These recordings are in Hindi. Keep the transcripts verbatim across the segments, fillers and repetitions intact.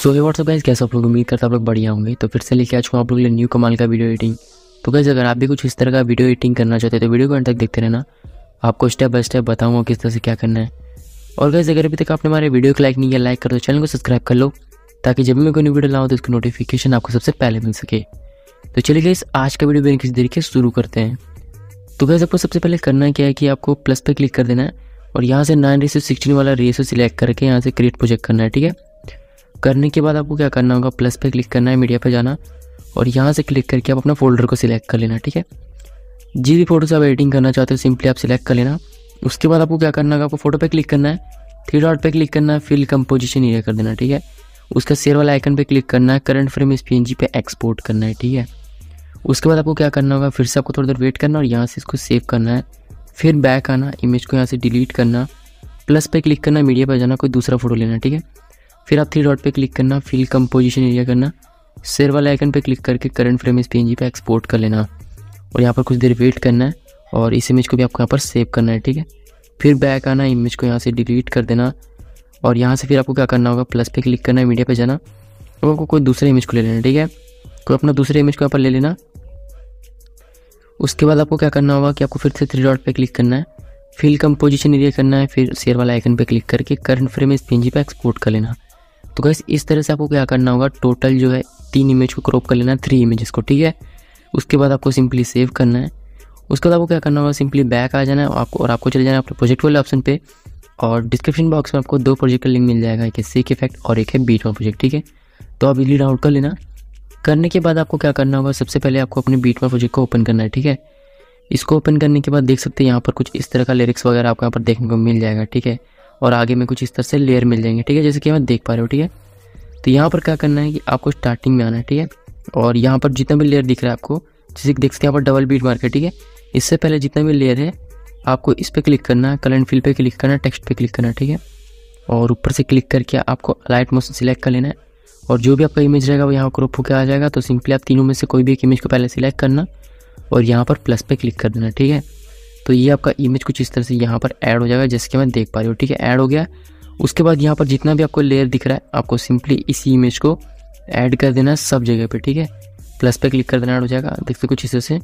सो ये व्हाट्सअप गाइस, कैसे आप लोग? उम्मीद करता आप लोग बढ़िया होंगे। तो फिर से लेके आ चुका हूँ आप लोग के लिए न्यू कमाल का वीडियो एडिटिंग। तो गाइस, अगर आप भी कुछ इस तरह का वीडियो एडिटिंग करना चाहते हैं तो वीडियो को अंत तक देखते रहना, आपको स्टेप बाय स्टेप बताऊंगा किस तरह से क्या करना है। और गाइस, अगर अभी तक आपने हमारे वीडियो को लाइक नहीं किया, लाइक कर दो, चैनल को सब्सक्राइब कर लो, ताकि जब भी मैं कोई न्यू वीडियो लाऊँ तो उसकी नोटिफिकेशन आपको सबसे पहले मिल सके। तो चलिए गाइस, आज का वीडियो बिना किसी देरी के शुरू करते हैं। तो गाइस, आपको सबसे पहले करना क्या है कि आपको प्लस पे क्लिक कर देना है और यहाँ से नाइन रेशियो सिक्सटीन वाला रेशियो सिलेक्ट करके यहाँ से क्रिएट प्रोजेक्ट करना है। ठीक है, करने के बाद आपको क्या करना होगा, प्लस पे क्लिक करना है, मीडिया पे जाना और यहाँ से क्लिक करके आप अपना फोल्डर को सिलेक्ट कर लेना। ठीक है, जिस भी फोटो से आप एडिटिंग करना चाहते हो सिंपली आप सिलेक्ट कर लेना। उसके बाद आपको क्या करना होगा, आपको फोटो पे क्लिक करना है, थ्री डॉट पे क्लिक करना है, फिल कंपोजिशन एरिया कर देना। ठीक है, उसका शेयर वाला आइकन पे क्लिक करना है, करंट फ्रेम इस पीएनजी पे एक्सपोर्ट करना है। ठीक है, उसके बाद आपको क्या करना होगा, फिर से आपको थोड़ी देर वेट करना और यहाँ से इसको सेव करना है, फिर बैक आना, इमेज को यहाँ से डिलीट करना, प्लस पे क्लिक करना, मीडिया पर जाना, कोई दूसरा फोटो लेना। ठीक है, फिर आप थ्री डॉट पे क्लिक करना, फिल कंपोजिशन एरिया करना, शेयर वाले आइकन पे क्लिक करके करंट फ्रेम इस पीएनजी पे एक्सपोर्ट कर लेना और यहाँ पर कुछ देर वेट करना है और इस इमेज को भी आपको यहाँ पर सेव करना है। ठीक है, फिर बैक आना, इमेज को यहाँ से डिलीट कर देना और यहाँ से फिर आपको क्या करना होगा, प्लस पे क्लिक करना है, मीडिया पे जाना और आपको कोई दूसरे इमेज को ले लेना। ठीक है, कोई अपना दूसरे इमेज को यहाँ पर ले लेना। उसके बाद आपको क्या करना होगा कि आपको फिर से थ्री डॉट पे क्लिक करना है, फिल कंपोजिशन एरिया करना है, फिर शेयर वाला आइकन पे क्लिक करके करंट फ्रेम इस पीएनजी पे एक्सपोर्ट कर लेना। तो गाइस, इस तरह से आपको क्या करना होगा, टोटल जो है तीन इमेज को क्रॉप कर लेना, थ्री इमेजेस को। ठीक है, उसके बाद आपको सिंपली सेव करना है। उसके बाद आपको क्या करना होगा, सिंपली बैक आ जाना है आपको और आपको चले जाना है अपने प्रोजेक्ट वाले ऑप्शन पे और डिस्क्रिप्शन बॉक्स में आपको दो प्रोजेक्ट का लिंक मिल जाएगा, एक है सीक इफेक्ट और एक है बीट वन प्रोजेक्ट। ठीक है, तो आप इजीली डाउनलोड कर लेना। करने के बाद आपको क्या करना होगा, सबसे पहले आपको अपने बीट वन प्रोजेक्ट को ओपन करना है। ठीक है, इसको ओपन करने के बाद देख सकते हैं यहाँ पर कुछ इस तरह का लिरिक्स वगैरह आपको यहाँ पर देखने को मिल जाएगा। ठीक है, और आगे में कुछ इस तरह से लेयर मिल जाएंगे। ठीक है, जैसे कि आप देख पा रहे हो। ठीक है, तो यहाँ पर क्या करना है कि आपको स्टार्टिंग में आना है। ठीक है, और यहाँ पर जितना भी लेयर दिख रहा है आपको, जैसे कि देख सकते हैं यहाँ पर डबल बीट मार्क है। ठीक है, इससे पहले जितना भी लेयर है आपको इस पर क्लिक करना है, कलर फिल पे क्लिक करना है, टेक्स्ट पे क्लिक करना है। ठीक है, और ऊपर से क्लिक करके आपको लाइट मोशन सिलेक्ट कर लेना है और जो भी आपका इमेज रहेगा वो यहाँ क्रॉप होकर आ जाएगा। तो सिंपली आप तीनों में से कोई भी एक इमेज को पहले सिलेक्ट करना और यहाँ पर प्लस पे क्लिक कर देना। ठीक है, तो ये आपका इमेज कुछ इस तरह से यहाँ पर ऐड हो जाएगा, जैसे कि मैं देख पा रही हूँ। ठीक है, ऐड हो गया। उसके बाद यहाँ पर जितना भी आपको लेयर दिख रहा है आपको सिंपली इसी इमेज को ऐड कर देना है सब जगह पे। ठीक है, प्लस पे क्लिक कर देना, ऐड हो जाएगा, देखते कुछ इस तरह से।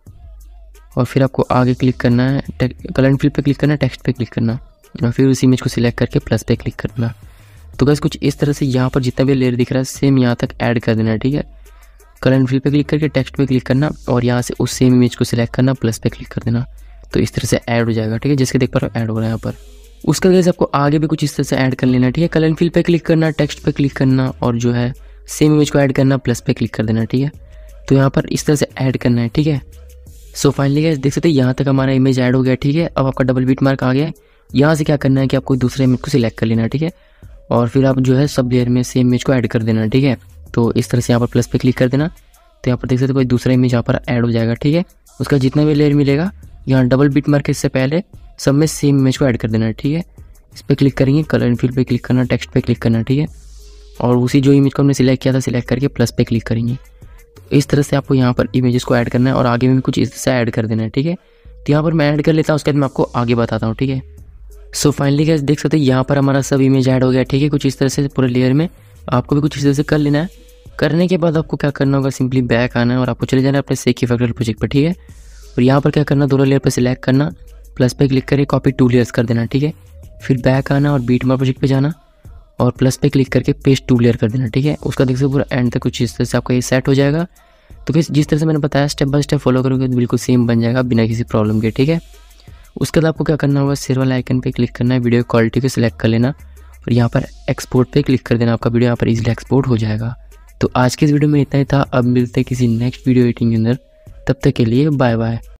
और फिर आपको आगे क्लिक करना है, कलर फिल पे क्लिक करना है, टेक्स्ट पे क्लिक करना और फिर उस इमेज को सिलेक्ट करके प्लस पे क्लिक करना। तो बस कुछ इस तरह से यहाँ पर जितना भी लेयर दिख रहा है सेम यहाँ तक ऐड कर देना है। ठीक है, कलर फिल पे क्लिक करके टेक्स्ट पे क्लिक करना और यहाँ से उस सेम इमेज को सिलेक्ट करना, प्लस पे क्लिक कर देना। तो इस तरह से ऐड हो जाएगा। ठीक है, जिसके देख पा रहे हो ऐड हो रहा है यहाँ पर। उसका वजह से आपको आगे भी कुछ इस तरह से ऐड कर लेना है। ठीक है, कलर फिल पे क्लिक करना, टेक्स्ट पे क्लिक करना और जो है सेम इमेज को ऐड करना, प्लस पे क्लिक कर देना। ठीक है, तो यहाँ पर इस तरह से ऐड करना है। ठीक है, सो फाइनली गाइस देख सकते हैं यहाँ तक हमारा इमेज ऐड हो गया। ठीक है, अब आपका डबल बीट मार्क आ गया। यहाँ से क्या करना है कि आपको दूसरे इमेज को सिलेक्ट कर लेना है। ठीक है, और फिर आप जो है सब लेयर में सेम इमेज को ऐड कर देना। ठीक है, तो इस तरह से यहाँ पर प्लस पे क्लिक कर देना। तो यहाँ पर देख सकते हैं कोई दूसरा इमेज यहाँ पर ऐड हो जाएगा। ठीक है, उसका जितना भी लेयर मिलेगा यहाँ डबल बीट मार्क इससे पहले सब में सेम इमेज को ऐड कर देना है। ठीक है, इस पर क्लिक करेंगे, कलर फिल पे क्लिक करना, टेक्स्ट पे क्लिक करना। ठीक है, और उसी जो इमेज को हमने सिलेक्ट किया था सिलेक्ट करके प्लस पे क्लिक करेंगे। तो इस तरह से आपको यहाँ पर इमेजेस को ऐड करना है और आगे में भी कुछ इस तरह से ऐड कर देना है। ठीक है, तो यहाँ पर मैं ऐड कर लेता हूँ, उसके बाद मैं आपको आगे बताता हूँ। ठीक है, सो फाइनली गाइस देख सकते हैं यहाँ पर हमारा सब इमेज ऐड हो गया। ठीक है, कुछ इस तरह से पूरे लेयर में आपको भी कुछ इस तरह से कर लेना है। करने के बाद आपको क्या करना होगा, सिंपली बैक आना है और आपको चले जाना है अपने सीक इफेक्ट प्रोजेक्ट पर। ठीक है, और यहाँ पर क्या करना, दोनों लेयर पर सिलेक्ट करना, प्लस पे क्लिक करके कॉपी टू लेयर्स कर देना। ठीक है, फिर बैक आना और बीट मार्क प्रोजेक्ट पे जाना और प्लस पे क्लिक करके पेस्ट टू लेयर कर देना। ठीक है, उसका देख सकते पूरा एंड तक कुछ इस तरह से आपका ये सेट हो जाएगा। तो फिर जिस तरह से मैंने बताया स्टेप बाय स्टेप फॉलो करोगे तो बिल्कुल सेम बन जाएगा बिना किसी प्रॉब्लम के। ठीक है, उसके बाद आपको क्या करना होगा, शेयर वाला आइकन पे क्लिक करना है, वीडियो क्वालिटी को सिलेक्ट कर लेना और यहाँ पर एक्सपोर्ट पे क्लिक कर देना, आपका वीडियो यहाँ पर इजीली एक्सपोर्ट हो जाएगा। तो आज के इस वीडियो में इतना ही था। अब मिलते हैं किसी नेक्स्ट वीडियो एडिटिंग के अंदर, तब तक के लिए बाय बाय।